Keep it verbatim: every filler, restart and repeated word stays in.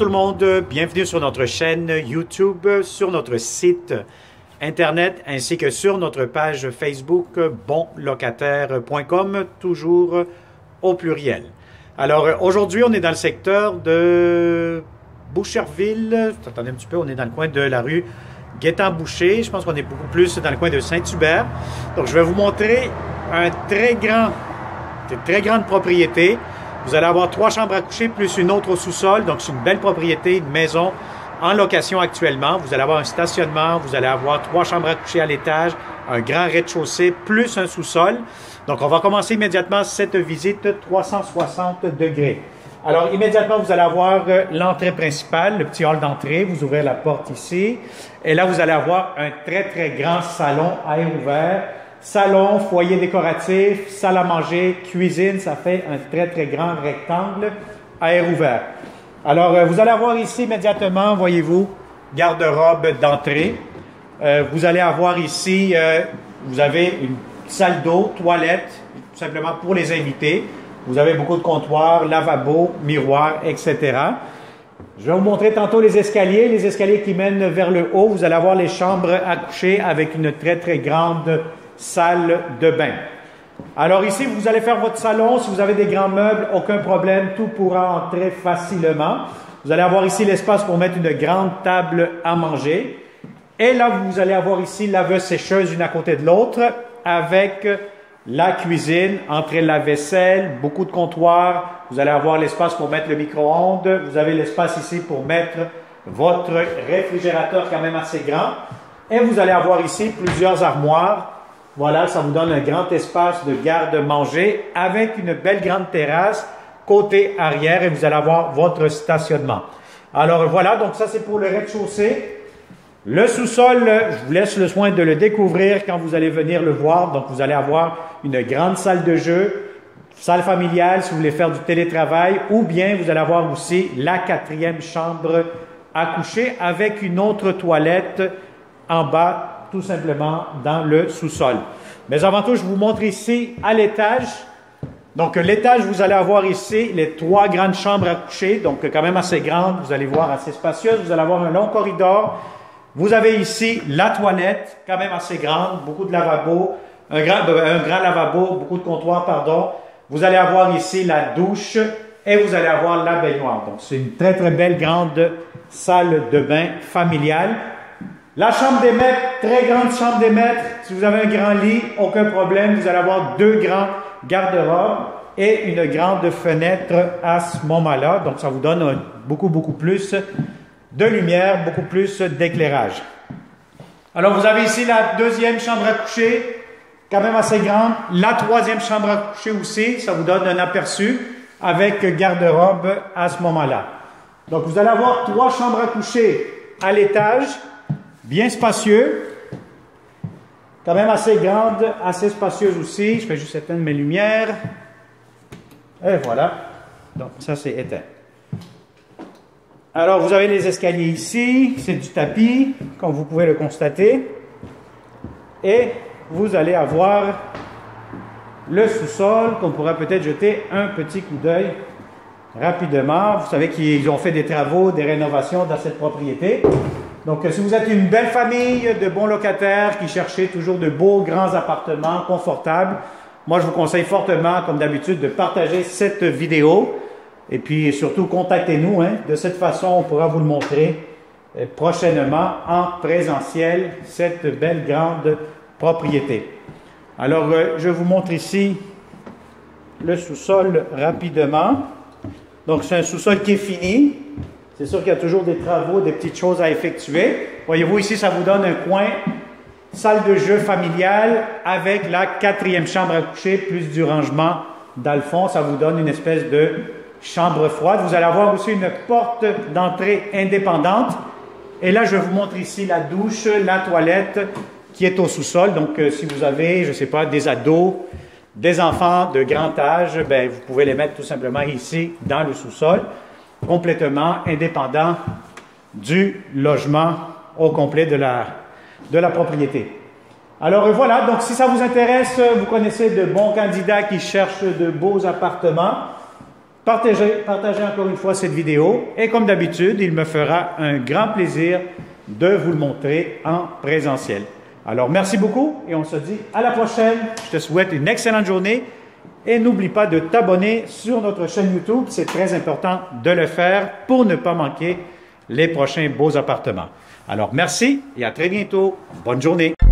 tout le monde, bienvenue sur notre chaîne YouTube, sur notre site internet ainsi que sur notre page Facebook bon locataire point com, toujours au pluriel. Alors aujourd'hui on est dans le secteur de Boucherville, attendez un petit peu, on est dans le coin de la rue Gaétan-Boucher, je pense qu'on est beaucoup plus dans le coin de Saint-Hubert. Donc je vais vous montrer un très grand, une très grande propriété. Vous allez avoir trois chambres à coucher plus une autre au sous-sol. Donc, c'est une belle propriété, une maison en location actuellement. Vous allez avoir un stationnement, vous allez avoir trois chambres à coucher à l'étage, un grand rez-de-chaussée plus un sous-sol. Donc, on va commencer immédiatement cette visite trois cent soixante degrés. Alors, immédiatement, vous allez avoir l'entrée principale, le petit hall d'entrée. Vous ouvrez la porte ici. Et là, vous allez avoir un très, très grand salon à air ouvert. Salon, foyer décoratif, salle à manger, cuisine, ça fait un très très grand rectangle à air ouvert. Alors, euh, vous allez avoir ici immédiatement, voyez-vous, garde-robe d'entrée. Euh, vous allez avoir ici, euh, vous avez une salle d'eau, toilette, tout simplement pour les invités. Vous avez beaucoup de comptoirs, lavabo, miroir, et cetera. Je vais vous montrer tantôt les escaliers, les escaliers qui mènent vers le haut. Vous allez avoir les chambres à coucher avec une très très grande salle de bain. Alors ici, vous allez faire votre salon. Si vous avez des grands meubles, aucun problème, tout pourra entrer facilement. Vous allez avoir ici l'espace pour mettre une grande table à manger. Et là, vous allez avoir ici laveuse-sécheuse une à côté de l'autre avec la cuisine, entrée lave-vaisselle, beaucoup de comptoirs. Vous allez avoir l'espace pour mettre le micro-ondes. Vous avez l'espace ici pour mettre votre réfrigérateur quand même assez grand. Et vous allez avoir ici plusieurs armoires. Voilà, ça vous donne un grand espace de garde-manger avec une belle grande terrasse côté arrière et vous allez avoir votre stationnement. Alors voilà, donc ça c'est pour le rez-de-chaussée. Le sous-sol, je vous laisse le soin de le découvrir quand vous allez venir le voir. Donc vous allez avoir une grande salle de jeu, salle familiale si vous voulez faire du télétravail ou bien vous allez avoir aussi la quatrième chambre à coucher avec une autre toilette en bas, tout simplement dans le sous-sol. Mais avant tout, je vous montre ici à l'étage. Donc l'étage, vous allez avoir ici les trois grandes chambres à coucher, donc quand même assez grandes, vous allez voir assez spacieuse. Vous allez avoir un long corridor. Vous avez ici la toilette, quand même assez grande, beaucoup de lavabo, un grand, un grand lavabo, beaucoup de comptoirs, pardon. Vous allez avoir ici la douche et vous allez avoir la baignoire. Donc c'est une très très belle grande salle de bain familiale. La chambre des maîtres, très grande chambre des maîtres. Si vous avez un grand lit, aucun problème. Vous allez avoir deux grands garde-robes et une grande fenêtre à ce moment-là. Donc, ça vous donne beaucoup, beaucoup plus de lumière, beaucoup plus d'éclairage. Alors, vous avez ici la deuxième chambre à coucher, quand même assez grande. La troisième chambre à coucher aussi, ça vous donne un aperçu avec garde-robe à ce moment-là. Donc, vous allez avoir trois chambres à coucher à l'étage. Bien spacieux, quand même assez grande, assez spacieuse aussi. Je fais juste éteindre mes lumières. Et voilà. Donc ça c'est éteint. Alors vous avez les escaliers ici, c'est du tapis, comme vous pouvez le constater. Et vous allez avoir le sous-sol qu'on pourra peut-être jeter un petit coup d'œil rapidement. Vous savez qu'ils ont fait des travaux, des rénovations dans cette propriété. Donc, si vous êtes une belle famille de bons locataires qui cherchez toujours de beaux, grands appartements confortables, moi, je vous conseille fortement, comme d'habitude, de partager cette vidéo. Et puis, surtout, contactez-nous. Hein. De cette façon, on pourra vous le montrer euh, prochainement en présentiel, cette belle, grande propriété. Alors, euh, je vous montre ici le sous-sol rapidement. Donc, c'est un sous-sol qui est fini. C'est sûr qu'il y a toujours des travaux, des petites choses à effectuer. Voyez-vous, ici, ça vous donne un coin, salle de jeu familiale avec la quatrième chambre à coucher, plus du rangement dans le fond. Ça vous donne une espèce de chambre froide. Vous allez avoir aussi une porte d'entrée indépendante. Et là, je vous montre ici la douche, la toilette qui est au sous-sol. Donc, euh, si vous avez, je ne sais pas, des ados, des enfants de grand âge, ben, vous pouvez les mettre tout simplement ici dans le sous-sol, complètement indépendant du logement au complet de la, de la propriété. Alors voilà, donc si ça vous intéresse, vous connaissez de bons candidats qui cherchent de beaux appartements, Partagez, partagez encore une fois cette vidéo et comme d'habitude, il me fera un grand plaisir de vous le montrer en présentiel. Alors, merci beaucoup et on se dit à la prochaine. Je te souhaite une excellente journée et n'oublie pas de t'abonner sur notre chaîne YouTube. C'est très important de le faire pour ne pas manquer les prochains beaux appartements. Alors, merci et à très bientôt. Bonne journée.